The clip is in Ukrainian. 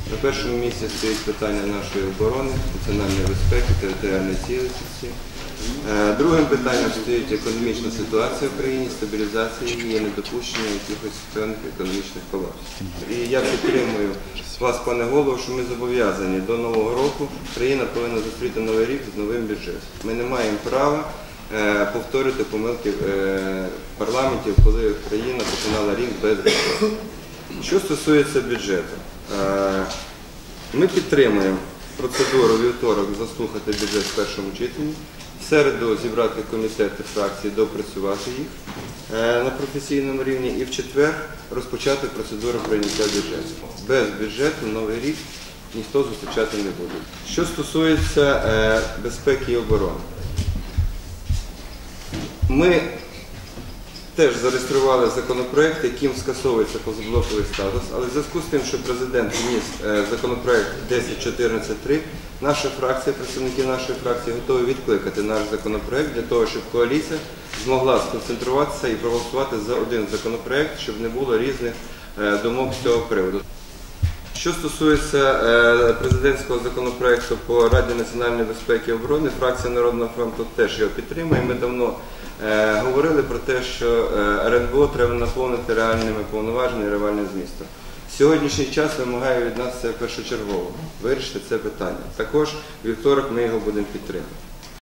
На першому місці стоїть питання нашої оборони, національної безпеки, територіальної цілісності. Другим питанням стоїть економічна ситуація в країні, стабілізація її, недопущення якихось певних економічних колапсів. І я підтримую вас, пане голово, що ми зобов'язані до Нового року, країна повинна зустріти Новий рік з новим бюджетом. Ми не маємо права повторити помилки парламентів, коли країна починала рік без бюджету. Що стосується бюджету, ми підтримуємо процедуру вівторок заслухати бюджет в першому читанні, в середу зібрати комітети фракції, доопрацювати їх на професійному рівні і в четвер розпочати процедуру прийняття бюджету. Без бюджету Новий рік ніхто зустрічати не буде. Що стосується безпеки і оборони, ми теж зареєстрували законопроект, яким скасовується позаблоковий статус, але в зв'язку з тим, що президент вніс законопроект 1014.3, наша фракція, представники нашої фракції готові відкликати наш законопроект для того, щоб коаліція змогла сконцентруватися і проголосувати за один законопроект, щоб не було різних думок з цього приводу. Що стосується президентського законопроекту по Раді національної безпеки і оборони, фракція Народного фронту теж його підтримує. Ми давно говорили про те, що РНБО треба наповнити реальними повноваженнями і реальним змістом. Сьогоднішній час вимагає від нас це першочергово – вирішити це питання. Також вівторок ми його будемо підтримувати.